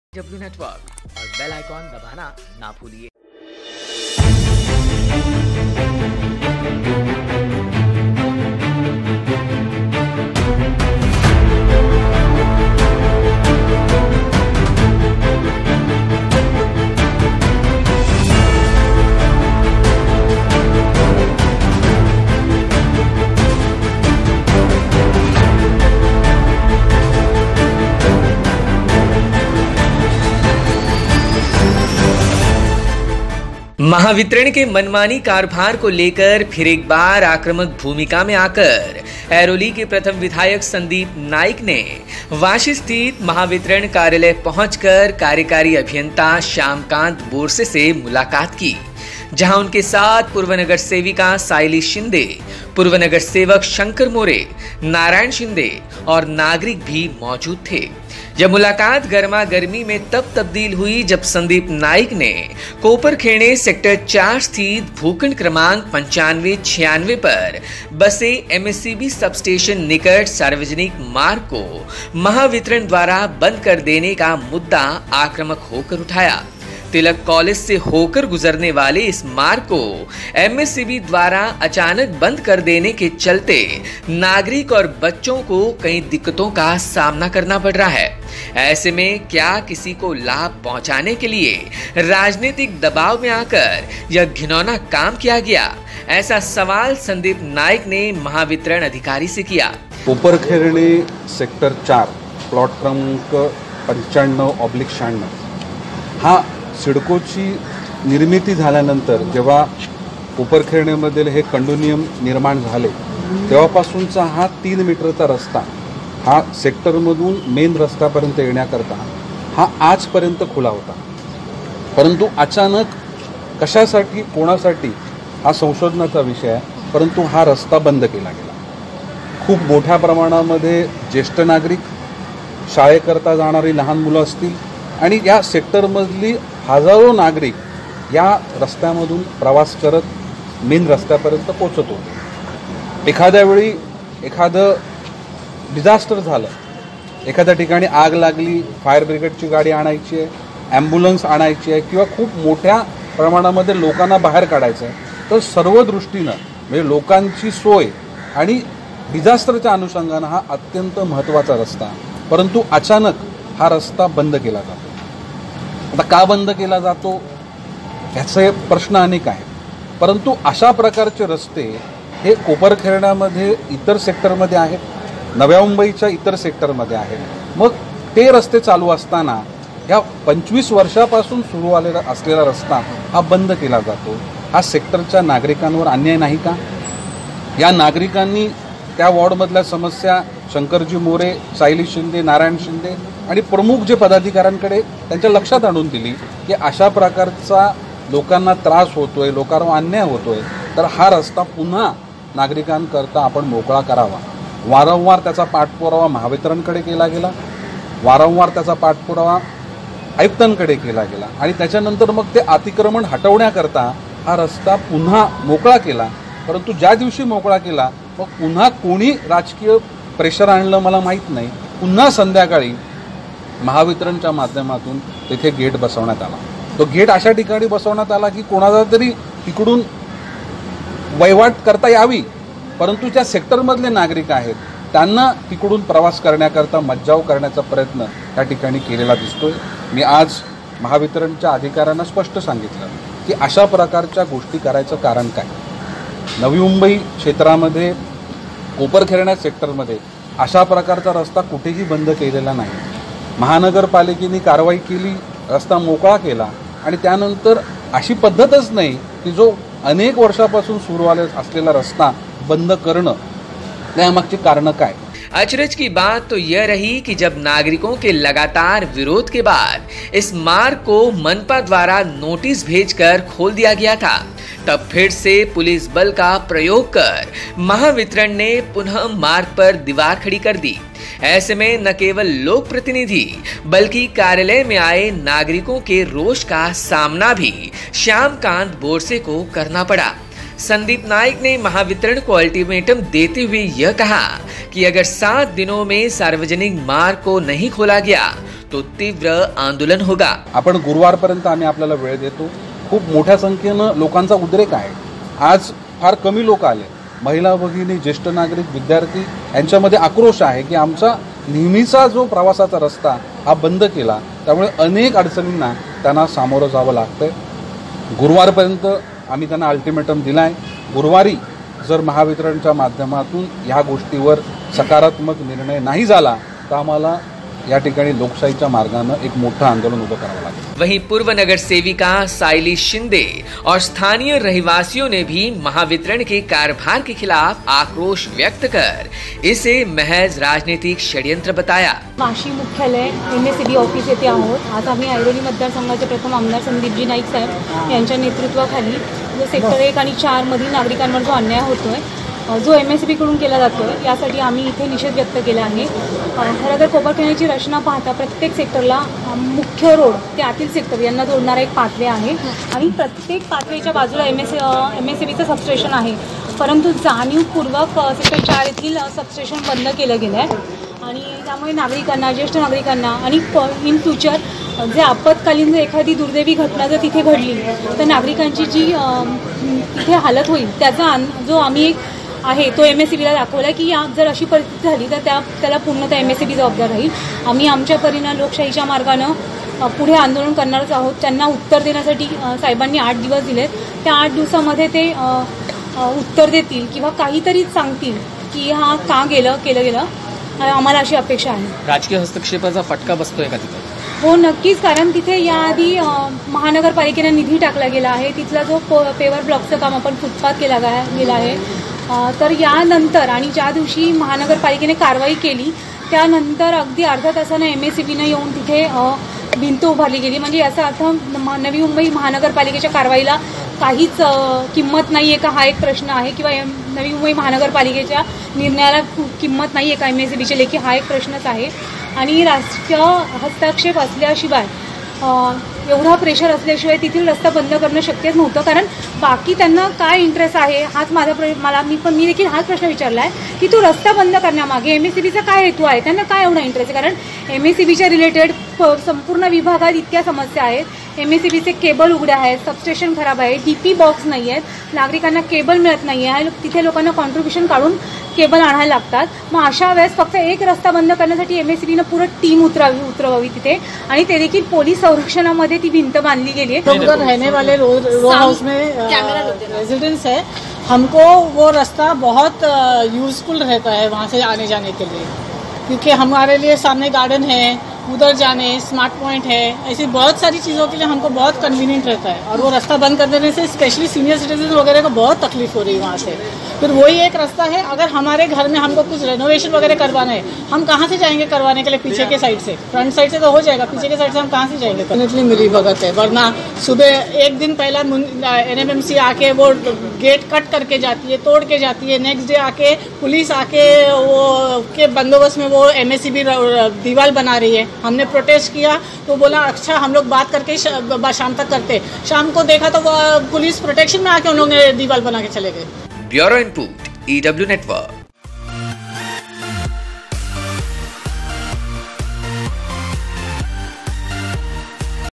W network और bell icon दबाना ना भूलिए। महावितरण के मनमानी कारभार को लेकर फिर एक बार आक्रामक भूमिका में आकर ऐरोली के प्रथम विधायक संदीप नाइक ने वाशी स्थित महावितरण कार्यालय पहुंचकर कार्यकारी अभियंता श्यामकांत बोरसे से मुलाकात की, जहां उनके साथ पूर्व नगर सेविका साइली शिंदे, पूर्व नगर सेवक शंकर मोरे, नारायण शिंदे और नागरिक भी मौजूद थे। यह मुलाकात गर्मा गर्मी में तब तब्दील हुई जब संदीप नाइक ने कोपरखेड़े सेक्टर 4 स्थित भूखंड क्रमांक 9596 पर बसे एमएससीबी सब स्टेशन निकट सार्वजनिक मार्ग को महावितरण द्वारा बंद कर देने का मुद्दा आक्रामक होकर उठाया। तिलक कॉलेज से होकर गुजरने वाले इस मार्ग को एमएससीबी द्वारा अचानक बंद कर देने के चलते नागरिक और बच्चों को कई दिक्कतों का सामना करना पड़ रहा है। ऐसे में क्या किसी को लाभ पहुंचाने के लिए राजनीतिक दबाव में आकर यह घिनौना काम किया गया? ऐसा सवाल संदीप नाइक ने महावितरण अधिकारी से किया। कोपरखेड़े सेक्टर 4 प्लॉट क्रमांक 95/96 हा सिडकोची निर्मिती झाल्यानंतर जेव्हा कोपरखेरणेमधील हे कंडोनियम निर्माण झाले तेव्हापासूनचा हा 3 मीटरचा रस्ता हा सेक्टरमधून मेन रस्त्यापर्यंत येण्याकरता हा आजपर्यंत खुला होता, परंतु अचानक कशासाठी कोणासाठी हा संशोधनाचा विषय आहे, परंतु हा रस्ता बंद केला गेला। खूप मोठ्या प्रमाणामध्ये ज्येष्ठ नागरिक, शाळेकरता जाणारी लहान मुलं असतील आणि या सेक्टरमधली हजारो नागरिक या रस्त्यामधून प्रवास करत मेन रस्त्यापर्यंत पोहोचत होते। एखाद्या वेळी एखादं डिझास्टर झालं, एखाद्या ठिकाणी आग लागली, फायर ब्रिगेडची गाडी आणायची आहे, ॲम्ब्युलन्स आणायची आहे किंवा खूप मोठ्या प्रमाणामध्ये लोकांना बाहेर काढायचं आहे, तर सर्व दृष्टीनं म्हणजे लोकांची सोय आणि डिझास्टरच्या अनुषंगानं हा अत्यंत महत्त्वाचा रस्ता, परंतु अचानक हा रस्ता बंद केला जातो। आता का बंद केला जातो याचे प्रश्न अनेक आहेत, परंतु अशा प्रकारचे रस्ते हे कोपरखेरण्यामध्ये इतर सेक्टरमध्ये आहेत, नव्या मुंबईच्या इतर सेक्टरमध्ये आहेत। मग ते रस्ते चालू असताना या 25 वर्षापासून सुरू असलेला रस्ता हा बंद केला जातो। हा सेक्टरच्या नागरिकांवर अन्याय नाही का? या नागरिकांनी त्या वॉर्डमधल्या समस्या शंकरजी मोरे, सायली शिंदे, नारायण शिंदे आणि प्रमुख जे पदाधिकाऱ्यांकडे त्यांच्या लक्षात आणून दिली की अशा प्रकारचा लोकांना त्रास होतोय, लोकांवर अन्याय होतोय, तर हा रस्ता पुन्हा नागरिकांकरता आपण मोकळा करावा। वारंवार त्याचा पाठपुरावा महावितरणकडे केला गेला, वारंवार त्याचा पाठपुरावा आयुक्तांकडे केला गेला आणि त्याच्यानंतर मग ते अतिक्रमण हटवण्याकरता हा रस्ता पुन्हा मोकळा केला। परंतु ज्या दिवशी मोकळा केला मग पुन्हा कोणी राजकीय प्रेशर आणलं मला माहीत नाही, पुन्हा संध्याकाळी महावितरणच्या माध्यमातून तेथे गेट बसवण्यात आला। तो गेट अशा ठिकाणी बसवण्यात आला की कोणाला तरी तिकडून वहिवाट करता यावी, परंतु ज्या सेक्टरमधले नागरिक आहेत त्यांना तिकडून प्रवास करण्याकरता मज्जाव करण्याचा प्रयत्न त्या ठिकाणी केलेला दिसतोय। मी आज महावितरणच्या अधिकाऱ्यांना स्पष्ट सांगितलं की अशा प्रकारच्या गोष्टी करायचं कारण काय? नवी मुंबई क्षेत्रामध्ये कोपरखेरणा सेक्टरमध्ये अशा प्रकारचा रस्ता कुठेही बंद केलेला नाही। महानगरपालिकेने कारवाई केली, रस्ता मोकळा केला आणि त्यानंतर अशी पद्धतच नाही की जो अनेक वर्षापासून सुरू असलेला रस्ता बंद करणं, त्यामागची कारणं काय? अचरज की बात तो यह रही कि जब नागरिकों के लगातार विरोध के बाद इस मार्ग को मनपा द्वारा नोटिस भेजकर खोल दिया गया था, तब फिर से पुलिस बल का प्रयोग कर महावितरण ने पुनः मार्ग पर दीवार खड़ी कर दी। ऐसे में न केवल लोक प्रतिनिधि बल्कि कार्यालय में आए नागरिकों के रोष का सामना भी श्यामकांत बोरसे को करना पड़ा। संदीप नाइक ने महावितरण को अल्टीमेटम देते हुए यह कहा कि अगर 7 दिनों में सार्वजनिक मार्ग को नहीं खोला गया तो तीव्र आंदोलन होगा। आपण गुरुवारपर्यंत आम्ही आपल्याला वेळ देतो। खूप मोठ्या संख्येनं लोकांचा उद्रेक आहे। आज फार कमी लोक आले, महिला भगिनी, ज्येष्ठ नागरिक, विद्यार्थी यांच्यामध्ये आक्रोश आहे की आमचा नेहमीचा जो प्रवासाचा रस्ता हा बंद केला, त्यामुळे अनेक अडचणींना त्यांना सामोरं जावं लागतंय। गुरुवारपर्यंत आम्ही त्यांना अल्टिमेटम दिलाय। गुरुवारी जर महावितरणच्या माध्यमातून या गोष्टीवर सकारात्मक निर्णय नाही झाला तर आम्हाला या ठिकाणी लोकशाहीच्या मार्गानं एक मोठं आंदोलन उभं करावं लागेल। वहीं पूर्व नगर सेविका साइली शिंदे और स्थानीय रहवासियों ने भी महावितरण के कारभार के खिलाफ आक्रोश व्यक्त कर इसे महज राजनीतिक षड्यंत्र बताया। वाशी मुख्यालय MSEB ऑफिस येथे आहोत। आज आम्ही ऐरोली मतदारसंघाचे प्रथम आमदार संदीपजी नाईक साहेब यांच्या नेतृत्वाखाली जो सेक्टर 1 आणि 4 मधील नागरिकांवर जो अन्याय होतोय, जो MSEB कडून केला जातोय, यासाठी आम्ही इथे निषेध व्यक्त केला आहे। खरं तर कोपरखैरण्याची रचना पाहता प्रत्येक सेक्टरला मुख्य रोड ते आतील सेक्टर यांना जोडणारा एक पाथवे आहे आणि प्रत्येक पाथवेच्या बाजूला MSEBचं सबस्टेशन आहे, परंतु जाणीवपूर्वक सेक्टर 4 येथील सबस्टेशन बंद केलं गेलं आहे आणि त्यामुळे नागरिकांना, ज्येष्ठ नागरिकांना आणि इन फ्युचर जे आपत्कालीन जर एखादी दुर्दैवी घटना जर तिथे घडली तर नागरिकांची जी तिथे हालत होईल त्याचा जो आम्ही एक आहे तो MSEBला दाखवला की जर अशी परिस्थिती झाली तर त्याला पूर्णतः MSEB जबाबदार राहील। आम्ही आमच्या परीनं लोकशाहीच्या मार्गानं पुढे आंदोलन करणारच आहोत। त्यांना उत्तर देण्यासाठी साहेबांनी 8 दिवस दिलेत। त्या 8 दिवसामध्ये ते उत्तर देतील किंवा काहीतरी सांगतील की हा का केलं गेलं, आम्हाला अशी अपेक्षा आहे। राजकीय हस्तक्षेपाचा फटका बसतोय का तिथे? हो नक्कीच, कारण तिथे याआधी महानगरपालिकेने निधी टाकला गेला आहे। तिथला जो पेवर ब्लॉकचं काम आपण फुटपाथ केला गेला आहे, तर यानंतर आणि ज्या दिवशी महानगरपालिकेने कारवाई केली त्यानंतर अगदी अर्ध्या तासानं MSEBनं येऊन तिथे भिंत उभारली गेली। म्हणजे याचा अर्थ नवी मुंबई महानगरपालिकेच्या कारवाईला काहीच किंमत नाही आहे का, हा एक प्रश्न आहे, किंवा नवी मुंबई महानगरपालिकेच्या निर्णयाला किंमत नाही आहे का MSEBच्या लेखी, हा एक प्रश्नच आहे। आणि राजकीय हस्तक्षेप असल्याशिवाय एवढा प्रेशर असल्याशिवाय तिथील रस्ता बंद करणं शक्यच नव्हतं, कारण बाकी त्यांना काय इंटरेस्ट आहे हाच मी देखील हाच प्रश्न विचारला आहे की तो रस्ता बंद करण्यामागे MSEBचा काय हेतू आहे, त्यांना काय एवढा इंटरेस्ट आहे। कारण MSEBच्या रिलेटेड संपूर्ण विभागात इतक्या समस्या आहेत। MSEBचे केबल उघड्या आहेत, सबस्टेशन खराब आहे, DP बॉक्स नाही आहेत, नागरिकांना केबल मिळत नाही आहे, तिथे लोकांना कॉन्ट्रीब्युशन काढून केबल आणायला लागतात। मग अशा वेळेस फक्त एक रस्ता बंद करण्यासाठी MSEBनं पूर्ण टीम उतरवावी तिथे, आणि ते देखील पोलीस संरक्षणामध्ये ती भिंत बांधली गेली आहे। उधर रहने वाले रो हाउस में रेजिडेंट्स है, हमको वो रास्ता बहुत यूजफुल रहता है वहाँ से आने जाने के लिए, क्योंकि हमारे लिए सामने गार्डन है, उधर जाने स्मार्ट पॉइंट है, ऐसी बहुत सारी चीज़ों के लिए हमको बहुत कन्वीनियंट रहता है। और वो रास्ता बंद कर देने से स्पेशली सीनियर सिटीजन वगैरह को बहुत तकलीफ हो रही है वहाँ से। फिर वही एक रास्ता है, अगर हमारे घर में हमको कुछ रेनोवेशन वगैरह करवाना है, हम कहाँ से जाएंगे करवाने के लिए? पीछे के साइड से, फ्रंट साइड से तो हो जाएगा, पीछे के साइड से हम कहाँ से जाएंगे? डेफिनेटली मिली भगत है, वरना सुबह एक दिन पहला NMMC आके वो गेट कट करके जाती है, तोड़ के जाती है, नेक्स्ट डे आके पुलिस आके वो के बंदोबस्त में वो MSEB दीवार बना रही है। हमने प्रोटेस्ट किया तो बोला अच्छा हम लोग बात करके शाम तक करते, शाम को देखा तो पुलिस प्रोटेक्शन में आके उन लोगों ने दीवार बना के चले गए। Bureau input EW network.